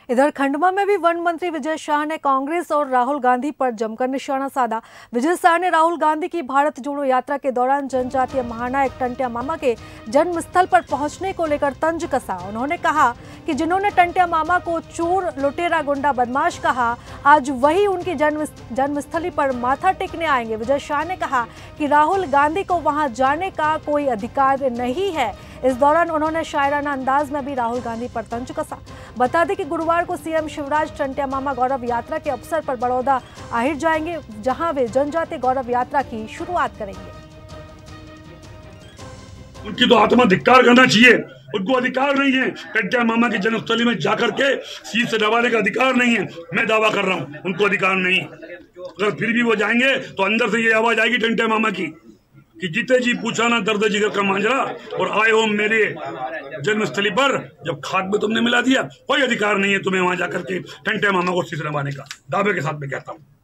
इधर खंडवा में भी वन मंत्री विजय शाह ने कांग्रेस और राहुल गांधी पर जमकर निशाना साधा। विजय शाह ने राहुल गांधी की भारत जोड़ो यात्रा के दौरान जनजातीय महानायक टंट्या मामा के जन्मस्थल पर पहुंचने को लेकर तंज कसा। उन्होंने कहा कि जिन्होंने टंट्या मामा को चोर, लुटेरा, गुंडा, बदमाश कहा, आज वही उनकी जन्मस्थली पर माथा टेकने आएंगे। विजय शाह ने कहा कि राहुल गांधी को वहां जाने का कोई अधिकार नहीं है। इस दौरान उन्होंने शायराना अंदाज में भी राहुल गांधी पर तंज कसा। बता दें कि गुरुवार को सीएम शिवराज टंट्या मामा गौरव यात्रा के अवसर पर बड़ौदा आहिर जाएंगे, जहां वे जनजातीय गौरव यात्रा की शुरुआत करेंगे। उनकी तो आत्मा धिक्कार करना चाहिए। उनको अधिकार नहीं है टंट्या मामा की जन्मस्थली में जाकर के सीट से दबाने का अधिकार नहीं है। मैं दावा कर रहा हूं उनको अधिकार नहीं। अगर फिर भी वो जाएंगे तो अंदर से ये आवाज आएगी टंट्या मामा की कि जीते जी पूछा ना दर्द जिगर का मांजरा, और आए हो मेरे जन्मस्थली पर जब खाक में तुमने मिला दिया। कोई अधिकार नहीं है तुम्हें वहां जाकर के टंट्या मामा को सीट से दबाने का। दावे के साथ मैं कहता हूँ।